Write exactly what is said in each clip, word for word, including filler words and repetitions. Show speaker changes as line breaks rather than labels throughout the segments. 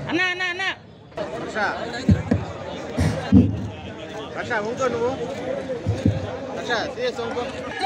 అన్నా అన్నా అన్నా
రక్ష ఉంకో నువ్వు రక్ష సీఎస్ ఉంకో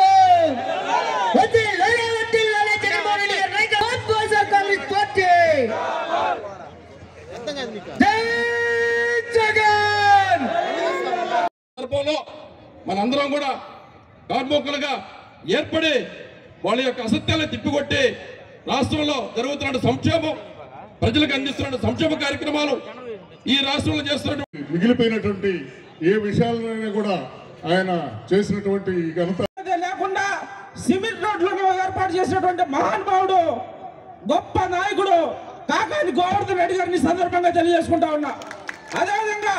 మనందరం కూడా కార్మికులుగా ఏర్పడి వాళ్ళ యొక్క అసత్యాలను తిప్పికొట్టి రాష్ట్రంలో జరుగుతున్న సంక్షేమం, ప్రజలకు అందిస్తున్న సంక్షేమ కార్యక్రమాలు, ఈ రాష్ట్రంలో చేస్తున్నటువంటి
మిగిలిపోయినటువంటి ఏ విషయాలైనా కూడా ఆయన చేసినటువంటి ఘనత
లేకుండా సిమెంట్ రోడ్లను ఏర్పాటు చేసినటువంటి మహానుభావుడు, గొప్ప నాయకుడు కాకాని గోవర్ధన్ రెడ్డి గారిని సందర్భంగా తెలియజేసుకుంటా ఉన్నా. అదేవిధంగా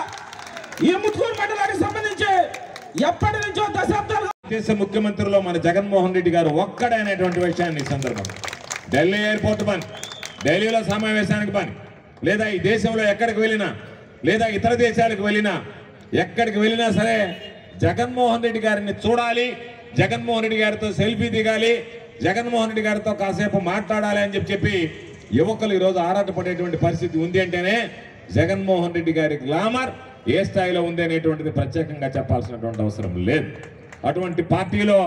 ఈ ముత్తుకూరు మండలానికి సంబంధించి ఎప్పటి నుంచో దశాబ్దాలు
దేశ ముఖ్యమంత్రిలో మన జగన్మోహన్ రెడ్డి గారు ఒక్కడైనటువంటి విషయాన్ని ఈ సందర్భంగా ఢిల్లీ ఎయిర్పోర్ట్ పని, ఢిల్లీలో సమావేశానికి పని, లేదా ఈ దేశంలో ఎక్కడికి వెళ్ళినా, లేదా ఇతర దేశాలకు వెళ్ళినా, ఎక్కడికి వెళ్ళినా సరే జగన్మోహన్ రెడ్డి గారిని చూడాలి, జగన్మోహన్ రెడ్డి గారితో సెల్ఫీ దిగాలి, జగన్మోహన్ రెడ్డి గారితో కాసేపు మాట్లాడాలి అని చెప్పి చెప్పి యువకులు ఈరోజు ఆరాటపడేటువంటి పరిస్థితి ఉంది అంటేనే జగన్మోహన్ రెడ్డి గారి గ్లామర్ ఏ స్థాయిలో ఉంది అనేటువంటిది ప్రత్యేకంగా చెప్పాల్సినటువంటి అవసరం లేదు. అటువంటి పార్టీలో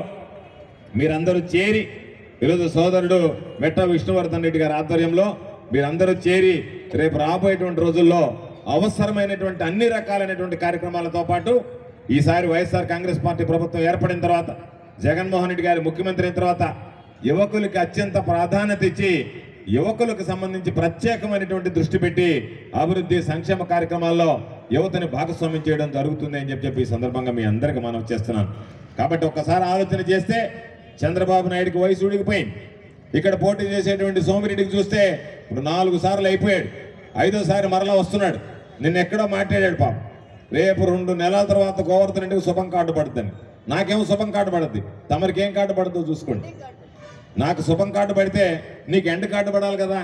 మీరందరూ చేరి ఈరోజు సోదరుడు మెట్ట విష్ణువర్ధన్ రెడ్డి గారి ఆధ్వర్యంలో మీరందరూ చేరి రేపు రాబోయేటువంటి రోజుల్లో అవసరమైనటువంటి అన్ని రకాలైనటువంటి కార్యక్రమాలతో పాటు ఈసారి వైఎస్ఆర్ కాంగ్రెస్ పార్టీ ప్రభుత్వం ఏర్పడిన తర్వాత, జగన్మోహన్ రెడ్డి గారి ముఖ్యమంత్రి అయిన తర్వాత యువకులకి అత్యంత ప్రాధాన్యత ఇచ్చి యువకులకు సంబంధించి ప్రత్యేకమైనటువంటి దృష్టి పెట్టి అభివృద్ధి సంక్షేమ కార్యక్రమాల్లో యువతని భాగస్వామ్యం చేయడం జరుగుతుంది అని చెప్పి ఈ సందర్భంగా మీ అందరికీ మనం చేస్తున్నాను. కాబట్టి ఒక్కసారి ఆలోచన చేస్తే చంద్రబాబు నాయుడికి వయసు ఉడికిపోయింది. ఇక్కడ పోటీ చేసేటువంటి సోమిరెడ్డికి చూస్తే ఇప్పుడు నాలుగు సార్లు అయిపోయాడు, ఐదోసారి మరలా వస్తున్నాడు. నిన్న ఎక్కడో మాట్లాడాడు పాపం, రేపు రెండు నెలల తర్వాత గోవర్ధన్ రెడ్డికి శుభం కార్డు పడుతుంది. నాకేమో శుభం కార్డు పడుద్ది, తమరికి ఏం కార్డు పడుతుందో చూసుకోండి. నాకు శుభం కార్డు పడితే నీకు ఎండ్ కార్డు పడాలి కదా,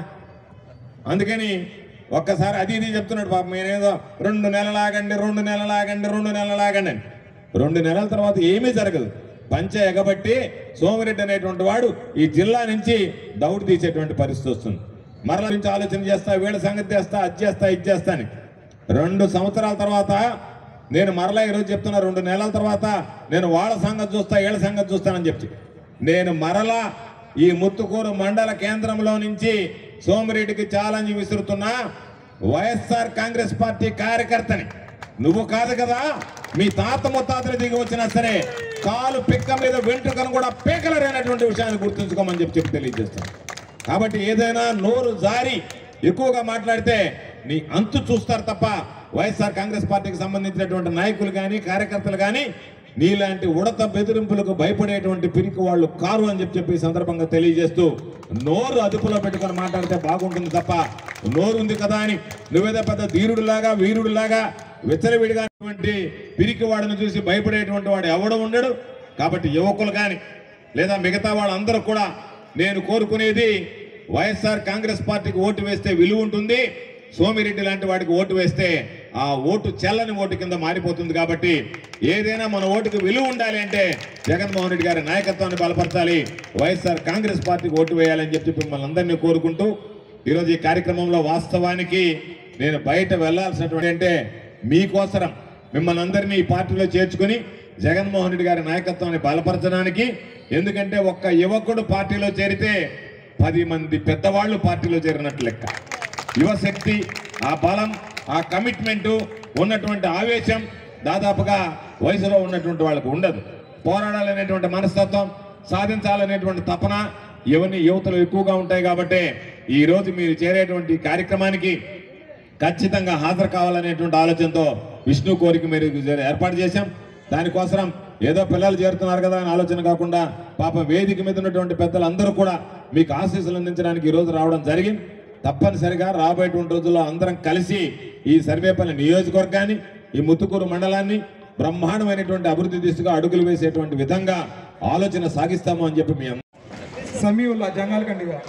అందుకని ఒక్కసారి అది ఇది చెప్తున్నాడు పాపం. నేనేదో రెండు నెలలు ఆగండి రెండు నెలలు ఆగండి రెండు నెలలు ఆగండి అని. రెండు నెలల తర్వాత ఏమీ జరగదు. పంచ ఎగబట్టి సోమిరెడ్డి అనేటువంటి వాడు ఈ జిల్లా నుంచి దౌడు తీసేటువంటి పరిస్థితి వస్తుంది. మరల నుంచి ఆలోచన చేస్తా, వీళ్ళ సంగతి చేస్తా, అది చేస్తా, ఇది చేస్తా అని. రెండు సంవత్సరాల తర్వాత నేను మరలా ఈరోజు చెప్తున్నా, రెండు నెలల తర్వాత నేను వాళ్ళ సంగతి చూస్తా, వీళ్ళ సంగతి చూస్తానని చెప్పి నేను మరలా ఈ ముత్తుకూరు మండల కేంద్రంలో నుంచి సోమిరెడ్డికి ఛాలెంజ్ విసురుతున్నా. వైఎస్ఆర్ కాంగ్రెస్ పార్టీ కార్యకర్తని నువ్వు కాదు కదా, మీ తాత ముత్తాతలు దిగి వచ్చినా సరే కాలు పిక్క మీద వెంట్రుకను కూడా పీకలరైనటువంటి విషయాన్ని గుర్తుంచుకోమని చెప్పి చెప్పి తెలియజేస్తాను. కాబట్టి ఏదైనా నోరు జారి ఎక్కువగా మాట్లాడితే నీ అంతు చూస్తారు తప్ప వైఎస్ఆర్ కాంగ్రెస్ పార్టీకి సంబంధించినటువంటి నాయకులు కానీ కార్యకర్తలు కానీ నీలాంటి ఉడత బెదిరింపులకు భయపడేటువంటి పిరికి వాళ్ళు కారు అని చెప్పి చెప్పి సందర్భంగా తెలియజేస్తూ నోరు అదుపులో పెట్టుకొని మాట్లాడితే బాగుంటుంది తప్ప నోరు ఉంది కదా అని నువ్వేదో పెద్ద ధీరుడిలాగా వీరుడిలాగా విచ్చలవిడిగా పిరికి వాడిని చూసి భయపడేటువంటి వాడు ఎవడు ఉండడు. కాబట్టి యువకులు కానీ లేదా మిగతా వాళ్ళందరూ కూడా నేను కోరుకునేది, వైఎస్ఆర్ కాంగ్రెస్ పార్టీకి ఓటు వేస్తే విలువ ఉంటుంది, సోమిరెడ్డి లాంటి వాడికి ఓటు వేస్తే ఆ ఓటు చెల్లని ఓటు కింద మారిపోతుంది. కాబట్టి ఏదైనా మన ఓటుకు విలువ ఉండాలి అంటే జగన్మోహన్ రెడ్డి గారి నాయకత్వాన్ని బలపరచాలి, వైఎస్ఆర్ కాంగ్రెస్ పార్టీకి ఓటు వేయాలని చెప్పి మిమ్మల్ని అందరినీ కోరుకుంటూ ఈరోజు ఈ కార్యక్రమంలో వాస్తవానికి నేను బయట వెళ్లాల్సినటువంటి అంటే మీకోసరం మిమ్మల్ని అందరినీ ఈ పార్టీలో చేర్చుకుని జగన్మోహన్ రెడ్డి గారి నాయకత్వాన్ని బలపరచడానికి. ఎందుకంటే ఒక్క యువకుడు పార్టీలో చేరితే పది మంది పెద్దవాళ్ళు పార్టీలో చేరినట్లు లెక్క. యువశక్తి, ఆ బలం, ఆ కమిట్మెంటు, ఉన్నటువంటి ఆవేశం దాదాపుగా వయసులో ఉన్నటువంటి వాళ్ళకు ఉండదు. పోరాడాలనేటువంటి మనస్తత్వం, సాధించాలనేటువంటి తపన ఇవన్నీ యువతలు ఎక్కువగా ఉంటాయి. కాబట్టి ఈరోజు మీరు చేరేటువంటి కార్యక్రమానికి ఖచ్చితంగా హాజరు కావాలనేటువంటి ఆలోచనతో విష్ణు కోరిక మీరు ఏర్పాటు చేశాం. దానికోసం ఏదో పిల్లలు చేరుతున్నారు కదా అని ఆలోచన కాకుండా పాప వేదిక మీద ఉన్నటువంటి పెద్దలందరూ కూడా మీకు ఆశీస్సులు అందించడానికి ఈరోజు రావడం జరిగింది. తప్పనిసరిగా రాబోయేటువంటి రోజుల్లో అందరం కలిసి ఈ సర్వేపల్లి నియోజకవర్గాన్ని, ఈ ముత్తుకూరు మండలాన్ని బ్రహ్మాండమైనటువంటి అభివృద్ధి దిశగా అడుగులు వేసేటువంటి విధంగా ఆలోచన సాగిస్తాము అని చెప్పి మీ
సమీవుల్లా జంగాలకండి గారు,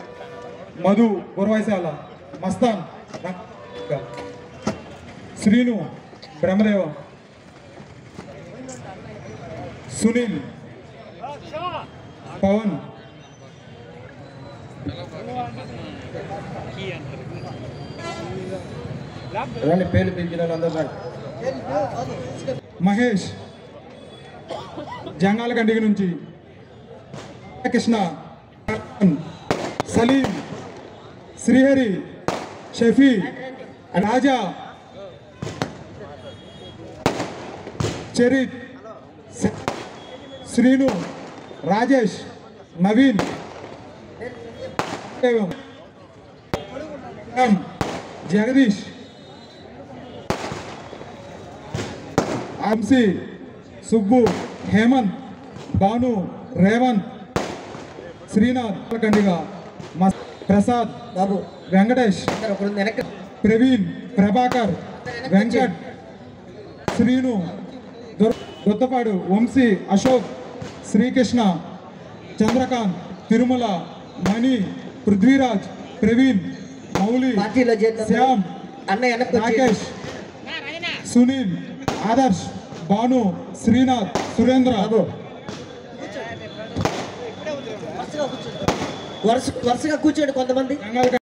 మధు గురవైశాల, మస్తాన్ శ్రీను బ్రహ్మదేవ, సునీల్, పవన్, రండి పేర్లు పిలిచిన అందరూ.
మహేష్ జంగాలగండి నుంచి, కృష్ణ, సలీం, శ్రీహరి, షఫీ, రాజా, చరిత్, శ్రీను, రాజేష్, నవీన్, జగదీష్, అంశీ, సుబ్బు, హేమంత్, భాను, రేవంత్, శ్రీనాథ్, కండిగా, ప్రసాద్ బాబు, వెంకటేష్, ప్రవీణ్, ప్రభాకర్, వెంకట్, శ్రీను, దొత్తపాడు, వంశీ, అశోక్, శ్రీకృష్ణ, చంద్రకాంత్, తిరుమల, మణి, పృథ్వీరాజ్, ప్రవీణ్, మౌలి, శ్యామ్, రాకేష్, సునీల్, ఆదర్శ్, భాను, శ్రీనాథ్, సురేంద్ర.
వరుస వరుసగా కూర్చోండి కొంతమంది.